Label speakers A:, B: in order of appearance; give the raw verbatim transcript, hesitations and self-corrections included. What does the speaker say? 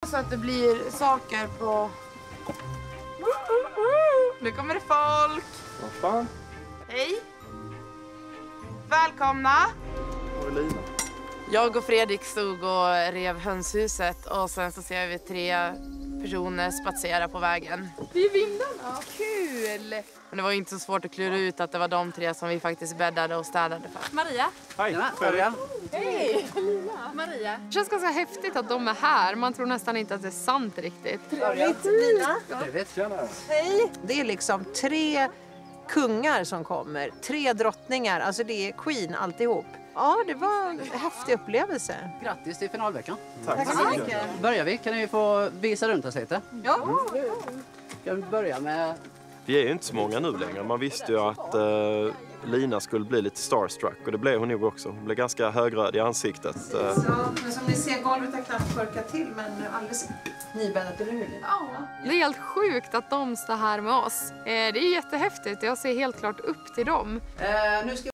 A: Så att det blir saker på... Nu kommer det folk.
B: Vad fan?
A: Hej. Välkomna.
B: Var är Lina?
A: Jag och Fredrik stod och rev hönshuset och sen så ser vi tre personer spatsera på vägen. Det är vindarna. Kul! Men det var inte så svårt att klura ut att det var de tre som vi faktiskt bäddade och städade för.
C: Maria.
B: Hej, Fredrik.
C: Hej, Lina. Maria. Det känns ganska häftigt att de är här. Man tror nästan inte att det är sant riktigt.
D: Trevligt, Lina.
B: Trevligt. Tjena.
D: Hej. Det är liksom tre kungar som kommer. Tre drottningar. Alltså det är Queen alltihop. Ja, det var en häftig upplevelse.
E: Grattis till finalveckan.
B: Tack så mycket.
E: Börjar vi? Kan ni få visa runt oss lite?
D: Ja.
E: Ska vi börja med...
B: Vi är ju inte så många nu längre. Man visste ju att uh, Lina skulle bli lite starstruck. Och det blev hon nog också. Hon blev ganska högröd i ansiktet. Uh.
D: Ja, men som ni ser, golvet har knappt skörkat till. Men alldeles nybäddat, eller hur?
C: Ja. Det är helt sjukt att de står här med oss. Det är jättehäftigt. Jag ser helt klart upp till dem.
E: Eh, nu ska